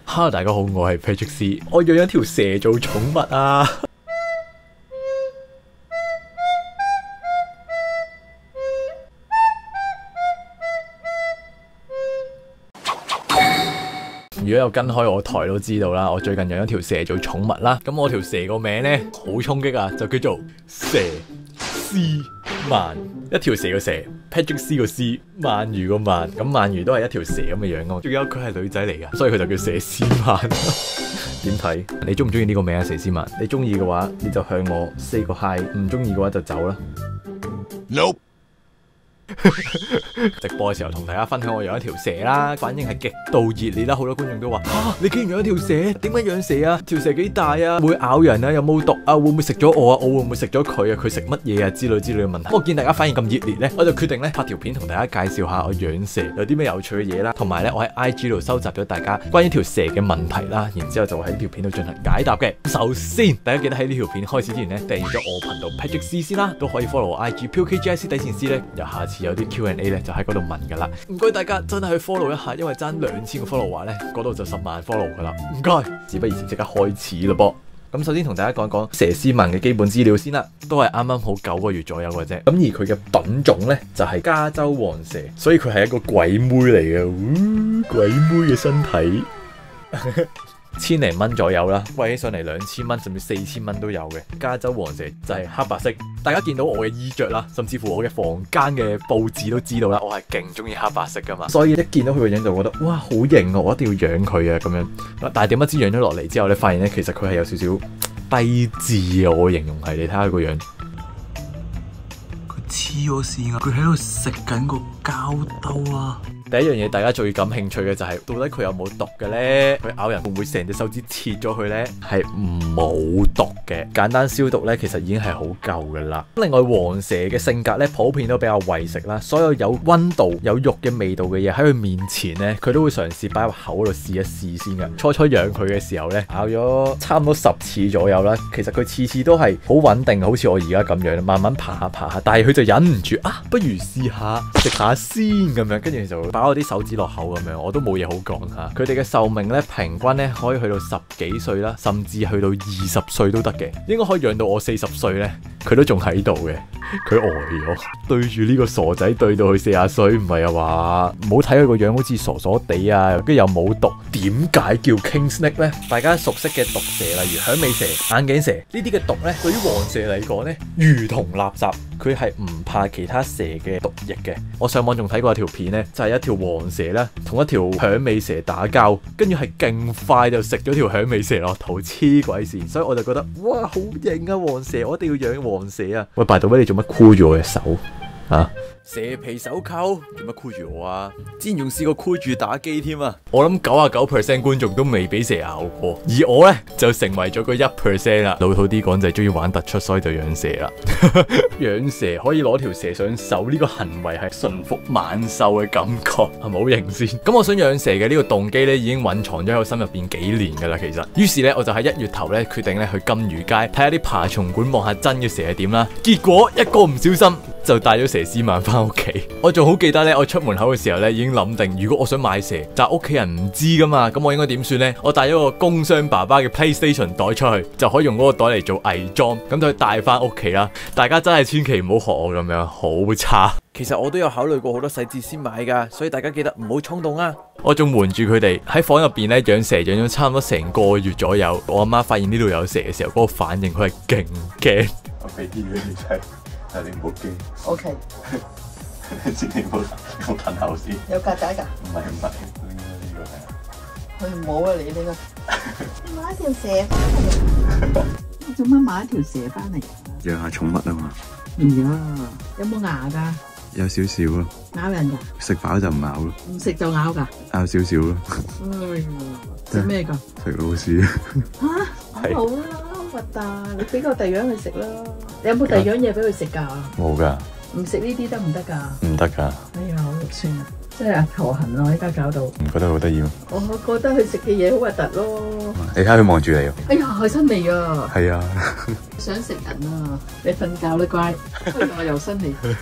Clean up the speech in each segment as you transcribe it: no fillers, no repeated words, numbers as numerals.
Hello， 大家好，我係 Patrick C， 我養咗條蛇做寵物啊！如果有跟開我台都知道啦，我最近養咗條蛇做寵物啦。咁我條蛇個名呢，好衝擊啊，就叫做佘詩曼。一條蛇個蛇 ，Patrick C 個 C， 鰻魚個鰻。咁鰻魚都係一條蛇咁嘅樣咯。仲有佢係女仔嚟噶，所以佢就叫佘詩曼。點睇？你中唔中意呢個名啊？佘詩曼？你中意嘅話，你就向我 say 個 hi； 唔中意嘅話就走啦。Nope。直播嘅時候同大家分享我養一條蛇啦，反應係極度熱烈啦，好多觀眾都話你竟然養一條蛇，點解養蛇啊？條蛇幾大啊？會咬人啊？有冇毒啊？會唔會食咗我啊？我會唔會食咗佢啊？佢食乜嘢啊？之類嘅問題。我見大家反應咁熱烈呢，我就決定咧拍條片同大家介紹下我養蛇有啲咩有趣嘅嘢啦，同埋咧我喺 IG 度收集咗大家關於條蛇嘅問題啦，然之後就會喺呢條片度進行解答嘅。首先，大家記得喺呢條片開始之前呢，訂閱咗我頻道 Patrick C 先啦，都可以 follow 我 IG POKGIC 底線 C 咧，由下次有啲 Q&A 咧就喺嗰度問噶啦，唔該大家真係去 follow 一下，因為爭2000個 follow 話咧，嗰度就10萬 follow 噶啦，唔該。事不宜遲，即刻開始咯噃。咁首先同大家講講佘詩曼嘅基本資料先啦，都係啱啱好9個月左右嘅啫。咁而佢嘅品種咧就係加州黃蛇，所以佢係一個鬼妹嚟嘅，鬼妹嘅身體。1000零蚊左右啦，貴起上嚟2000蚊甚至4000蚊都有嘅。加州黃蛇就係黑白色，大家見到我嘅衣着啦，甚至乎我嘅房間嘅佈置都知道啦，我係勁中意黑白色噶嘛，所以一見到佢個樣就覺得哇好型啊，我一定要養佢啊咁樣。但係點不知養咗落嚟之後咧，發現咧其實佢係有少少低智啊，我形容係，你睇下佢個樣，佢黐咗線啊，佢喺度食緊個膠兜啊！第一樣嘢大家最感興趣嘅就係到底佢有冇毒嘅呢？佢咬人會唔會成隻手指切咗佢呢？係冇毒嘅，簡單消毒呢，其實已經係好夠噶啦。另外黃蛇嘅性格呢，普遍都比較餵食啦，所有有溫度有肉嘅味道嘅嘢喺佢面前呢，佢都會嘗試擺入口度試一試先嘅。初初養佢嘅時候呢，咬咗差唔多10次左右啦，其實佢次次都係好穩定，好似我而家咁樣，慢慢爬下爬下，但係佢就忍唔住啊，不如試下食下先咁樣，跟住就擺我啲手指落口咁樣，我都冇嘢好講吓。佢哋嘅壽命咧，平均咧可以去到10幾歲啦，甚至去到20歲都得嘅，應該可以養到我40歲咧，佢都仲喺度嘅。佢呆咗，對住呢個傻仔對到佢40歲，唔係啊話，唔好睇佢個樣好似傻傻地啊，跟住又冇毒。點解叫 King Snake 咧？大家熟悉嘅毒蛇，例如響尾蛇、眼鏡蛇呢啲嘅毒咧，對於黃蛇嚟講咧，如同垃圾。佢係唔怕其他蛇嘅毒液嘅。我上網仲睇過一條片咧，就係一條黃蛇咧，同一條響尾蛇打交，跟住係勁快就食咗條響尾蛇落肚，黐鬼線。所以我就覺得哇，好型啊黃蛇，我一定要養黃蛇啊！喂，拜到俾你做乜箍住我嘅手啊？蛇皮手銬做乜箍住我啊？之前仲試過箍住打機添啊！我諗99% 觀眾都未俾蛇咬過，而我呢就成為咗個1% 啦。老土啲講就係中意玩突出，所以就養蛇啦。養蛇可以攞條蛇上手，呢個行為係馴服萬獸嘅感覺，係咪好型先？咁我想養蛇嘅呢個動機呢，已經隱藏咗喺我心入邊幾年噶啦，其實。於是呢，我就喺1月頭呢決定呢去金魚街睇下啲爬蟲館望下真嘅蛇係點啦。結果一個唔小心就帶咗佘詩曼翻屋企。我仲好記得呢，我出門口嘅時候呢已經諗定，如果我想買蛇，但係屋企人唔知噶嘛，咁我應該點算呢？我帶咗個工商爸爸嘅 PlayStation 袋出去，就可以用嗰個袋嚟做偽裝，咁就帶翻屋企啦。大家真係千祈唔好學我咁樣，好差。其實我都有考慮過好多細節先買噶，所以大家記得唔好衝動啊！我仲瞞住佢哋喺房入邊咧養蛇，養咗差唔多成個月左右。我阿媽發現呢度有蛇嘅時候，嗰個反應佢係勁驚。 我俾啲俾你睇，但係你唔好驚。 OK。 你唔好褪後先。 有曱甴㗎？ 唔係，拎呢個睇下。 佢唔好啊！你呢個。你買一條蛇翻嚟。你做乜買一條蛇翻嚟？ 養下寵物啊嘛。 有冇牙㗎？ 有少少咯。 咬人㗎？ 食飽就唔咬咯。 唔食就咬㗎？ 咬少少咯。 哎呀，食咩㗎？ 食老鼠。 嚇！好啦，核突！你俾個第二樣佢食啦。你有冇第二樣嘢俾佢食㗎？ 冇㗎。 唔食呢啲得唔得㗎？唔得㗎。 哎呀，好肉酸啊！真係頭痕啊！依家搞到。唔覺得好得意咩？ 我覺得佢食嘅嘢好核突咯。 你睇下佢望住你喎。 哎呀，係新嚟啊！ 係啊。 想食人啊！你瞓覺啦，乖。哎呀，又新嚟。哎呀，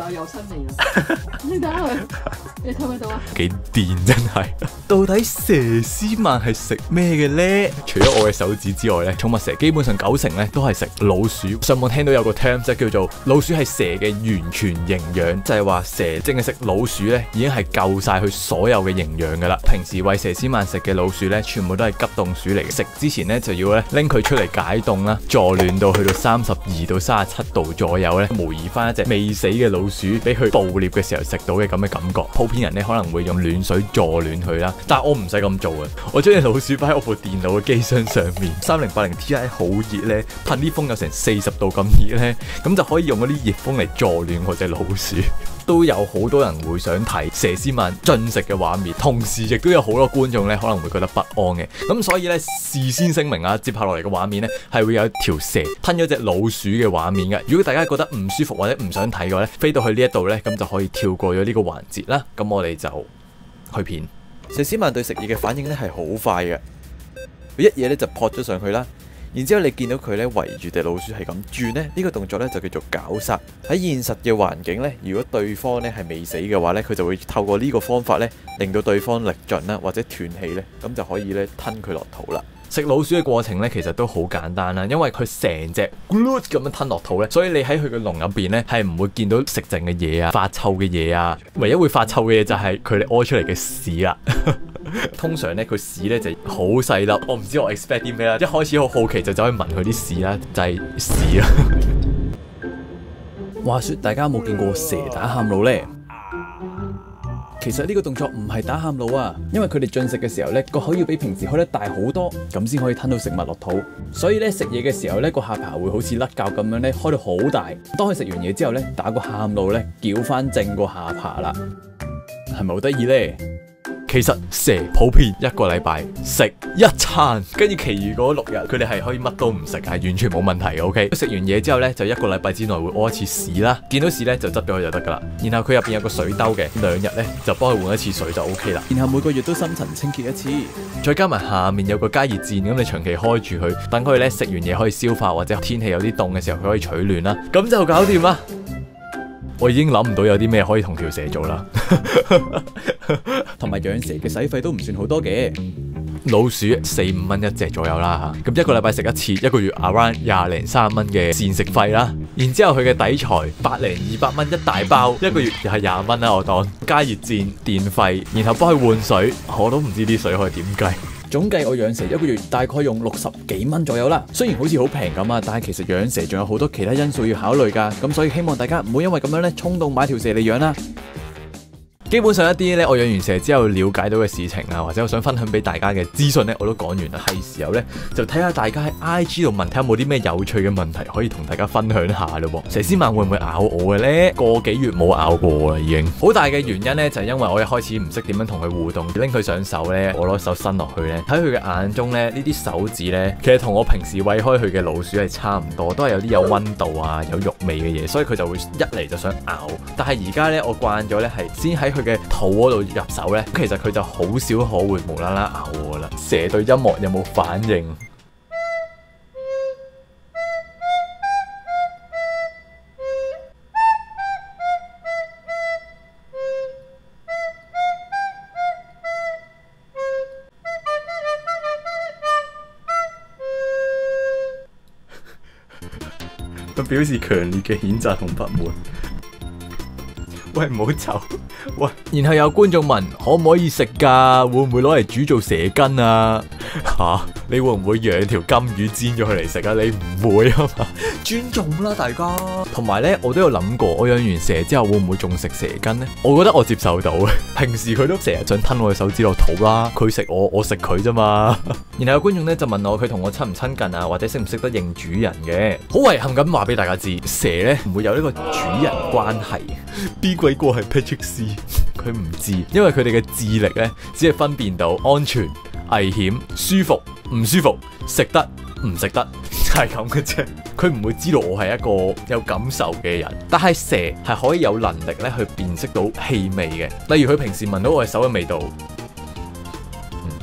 我有新嚟啦！你睇佢，你睇唔睇到啊？ 幾癲真係！到底佘詩曼係食咩嘅呢？除咗我嘅手指之外咧，寵物蛇基本上90%咧都係食老鼠。上網聽到有個 term 即係叫做老鼠係蛇嘅完全營養，就係話蛇淨係食老鼠咧已經係夠晒佢所有嘅營養噶啦。平時餵佘詩曼食嘅老鼠咧，全部都係急凍鼠嚟嘅。食之前咧就要咧拎佢出嚟解凍啦，助暖到去到32到37度左右咧，模擬翻一隻未死嘅老鼠俾佢捕獵嘅時候食到嘅咁嘅感覺。普遍人咧可能會用暖水助暖佢啦，但係我唔使咁做啊！我將隻老鼠擺喺我部電腦嘅機箱上面，3080 Ti 好熱咧，噴啲風有成40度咁熱咧，咁就可以用嗰啲熱風嚟助暖我隻老鼠。都有好多人會想睇佘詩曼進食嘅畫面，同時亦都有好多觀眾咧可能會覺得不安嘅。咁所以咧事先聲明啊，接下落嚟嘅畫面咧係會有一條蛇吞咗隻老鼠嘅畫面嘅。如果大家覺得唔舒服或者唔想睇嘅話咧，飛到去呢一度咧，咁就可以跳過咗呢個環節啦。咁我哋就去片。佘詩曼對食嘢嘅反應咧係好快嘅，佢一嘢咧就撲咗上去啦。然之後你見到佢咧圍住隻老鼠係咁轉咧，呢個動作咧就叫做絞殺。喺現實嘅環境咧，如果對方咧係未死嘅話咧，佢就會透過呢個方法咧，令到對方力盡啦，或者斷氣咧，咁就可以咧吞佢落肚啦。食老鼠嘅過程咧，其實都好簡單啦，因為佢成隻咁樣吞落肚咧，所以你喺佢嘅籠入邊咧係唔會見到食剩嘅嘢啊、發臭嘅嘢啊，唯一會發臭嘅嘢就係佢哋屙出嚟嘅屎啦。通常咧佢屎咧就好細粒，我唔知我 expect 啲咩啦。一開始好好奇就走去聞佢啲屎啦，就係屎啦。話說大家有冇見過蛇打喊路呢？其實呢個動作唔係打喊路啊，因為佢哋進食嘅時候呢個口要比平時開得大好多，咁先可以吞到食物落肚。所以呢，食嘢嘅時候呢個下巴會好似甩骹咁樣呢開到好大。當佢食完嘢之後呢，打個喊路呢，矯翻正個下巴啦，係咪好得意呢？其實蛇普遍一個禮拜食一餐，跟住其餘嗰6日佢哋係可以乜都唔食，係完全冇問題嘅。OK， 食完嘢之後呢，就一個禮拜之內會屙一次屎啦，見到屎呢，就執咗佢就得噶啦。然後佢入邊有個水兜嘅，2日呢，就幫佢換一次水就 OK 啦。然後每個月都深層清潔一次，再加埋下面有個加熱墊，咁你長期開住佢，等佢呢食完嘢可以消化，或者天氣有啲凍嘅時候佢可以取暖啦，咁就搞掂啦。我已經諗唔到有啲咩可以同條蛇做啦。同埋養蛇嘅使費都唔算好多嘅，老鼠4-5蚊一隻左右啦，咁一個禮拜食一次，一個月 around 20-30蚊嘅膳食費啦。然之後佢嘅底材100-200蚊一大包，一個月又係20蚊啦，我當加熱墊、電費，然後幫佢換水，我都唔知啲水可以點計。總計我養蛇一個月大概用60幾蚊左右啦，雖然好似好平咁啊，但係其實養蛇仲有好多其他因素要考慮㗎，咁所以希望大家唔好因為咁樣咧衝動買條蛇嚟養啦。基本上一啲咧，我養完蛇之後了解到嘅事情啊，或者我想分享俾大家嘅資訊咧，我都講完啦。係時候咧，就睇下大家喺 IG 度問，睇下有冇啲咩有趣嘅問題可以同大家分享下咯。佘詩曼會唔會咬我嘅咧？個幾月冇咬過啦，已經。好大嘅原因咧，就係因為我一開始唔識點樣同佢互動，拎佢上手咧，我攞手伸落去咧，喺佢嘅眼中咧，呢啲手指咧，其實同我平時餵開佢嘅老鼠係差唔多，都係有啲有温度啊、有肉味嘅嘢，所以佢就會一嚟就想咬。但係而家咧，我慣咗咧係先喺佢嘅肚嗰度入手咧，其實佢就好少可會無啦啦咬我啦。蛇對音樂有冇反應？佢表示強烈嘅譴責同不滿。喂，唔好走！喂，然後有觀眾問可唔可以食㗎？會唔會攞嚟煮做蛇羹啊？嚇！你會唔會養條金魚煎咗佢嚟食啊？你唔會啊嘛？尊重啦，大家。同埋呢，我都有諗過，我養完蛇之後會唔會仲食蛇羹呢？我覺得我接受到嘅。平時佢都成日想吞我嘅手指落肚啦，佢食我，我食佢啫嘛。然後有觀眾呢就問我佢同我親唔親近啊，或者識唔識得認主人嘅？好遺憾咁話俾大家知，蛇呢唔會有呢個主人關係。邊鬼個係 Patrick C？ 佢唔知，因為佢哋嘅智力呢，只係分辨到安全、危險、舒服、唔舒服、食得唔食得，就係咁嘅啫。佢唔會知道我係一個有感受嘅人，但係蛇係可以有能力咧去辨識到氣味嘅。例如佢平時聞到我嘅手嘅味道，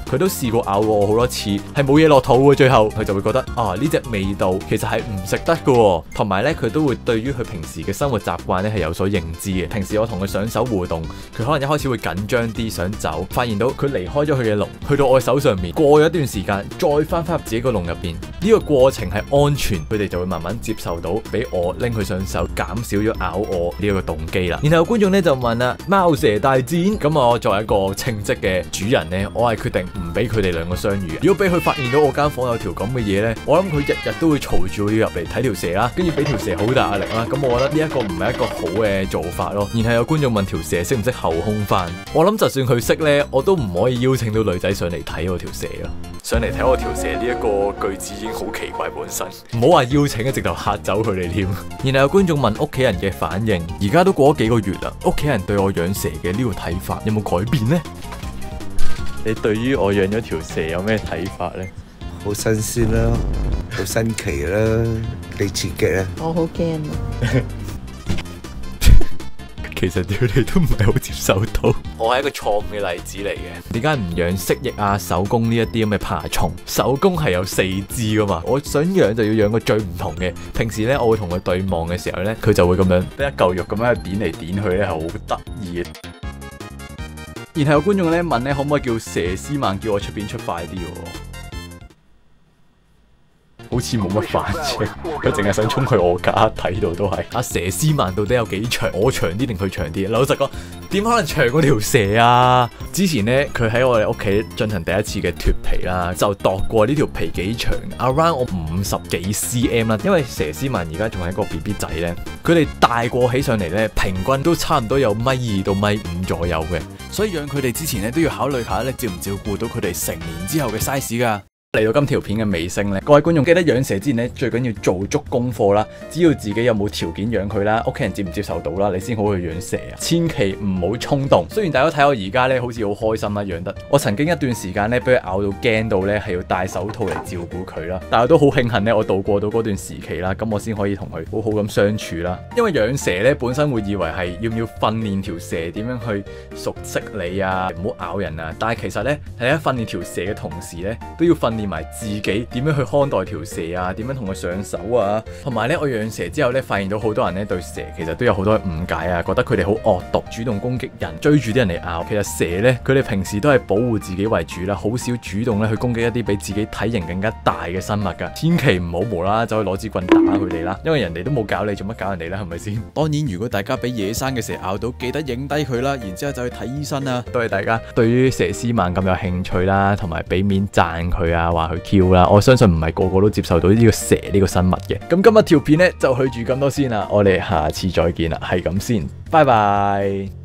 佢都試過咬過我好多次，係冇嘢落肚嘅。最後佢就會覺得啊，呢隻味道其實係唔食得嘅，同埋呢，佢都會對於佢平時嘅生活習慣呢係有所認知嘅。平時我同佢上手互動，佢可能一開始會緊張啲想走，發現到佢離開咗佢嘅籠，去到我手上面，過咗一段時間再翻入自己個籠入邊，呢個過程係安全，佢哋就會慢慢接受到俾我拎佢上手，減少咗咬我呢一個動機啦。然後觀眾呢就問啦，貓蛇大戰，咁我作為一個稱職嘅主人呢，我係決定唔俾佢哋兩個相遇。如果俾佢發現到我間房有條咁嘅嘢呢，我諗佢日日都會嘈住我要入嚟睇條蛇啦，跟住俾條蛇好大壓力啦。咁我覺得呢一個唔係一個好嘅做法咯。然後有觀眾問條蛇識唔識後空翻，我諗就算佢識呢，我都唔可以邀請到女仔上嚟睇我條蛇咯。上嚟睇我條蛇呢一個句子已經好奇怪本身，唔好話邀請啊，直頭嚇走佢哋添。然後有觀眾問屋企人嘅反應，而家都過咗幾個月啦，屋企人對我養蛇嘅呢個睇法有冇改變呢？你對於我養咗條蛇有咩睇法呢？ 好新鮮啦，好新奇啦，幾刺激啊！ 我好驚啊！ 其實佢哋都唔係好接受到，我係一個錯誤嘅例子嚟嘅。點解唔養蜥蜴啊、手工呢一啲咁嘅爬蟲？手工係有4肢噶嘛，我想養就要養個最唔同嘅。平時呢，我會同佢對望嘅時候呢，佢就會咁樣得一嚿肉咁樣點嚟點去呢，係好得意嘅。然後有觀眾呢問呢，可唔可以叫佘詩曼叫我出片出快啲喎？好似冇乜反應，佢淨係想衝去我家睇到都係。阿佘詩曼到底有幾長？我長啲定佢長啲？老實講，點可能長過條蛇啊？之前呢，佢喺我哋屋企進行第一次嘅脫皮啦，就度過呢條皮幾長 ，around 我50幾 cm 啦。因為佘詩曼而家仲係一個 BB 仔呢，佢哋大過起上嚟呢，平均都差唔多有1.2到1.5左右嘅，所以養佢哋之前呢，都要考慮下咧，照唔照顧到佢哋成年之後嘅 size 噶。嚟到今條片嘅尾聲咧，各位觀眾記得養蛇之前咧，最緊要做足功課啦，知道自己有冇條件養佢啦，屋企人接唔接受到啦，你先好去養蛇啊！千祈唔好衝動。雖然大家睇我而家咧好似好開心啦，養得我曾經一段時間咧俾佢咬到驚到咧係要戴手套嚟照顧佢啦，但係都好慶幸咧我度過到嗰段時期啦，咁我先可以同佢好好咁相處啦。因為養蛇咧本身會以為係要唔要訓練條蛇點樣去熟悉你啊，唔好咬人啊，但係其實咧喺訓練條蛇嘅同時咧都要訓練埋自己點樣去看待條蛇啊，點樣同佢上手啊，同埋咧我養蛇之後咧，發現到好多人咧對蛇其實都有好多誤解啊，覺得佢哋好惡毒，主動攻擊人，追住啲人嚟咬。其實蛇咧，佢哋平時都係保護自己為主啦，好少主動咧去攻擊一啲比自己體型更加大嘅生物噶。千祈唔好無啦啦走去攞支棍打佢哋啦，因為人哋都冇搞你，做乜搞人哋咧？係咪先？當然，如果大家俾野生嘅蛇咬到，記得影低佢啦，然之後就去睇醫生啊！多謝大家對於佘詩曼咁有興趣啦，同埋俾面讚佢啊，話佢 Q 啦。我相信唔係個個都接受到呢個蛇呢個生物嘅。咁今日條片呢就去住咁多先啦，我哋下次再見啦，係咁先，拜拜。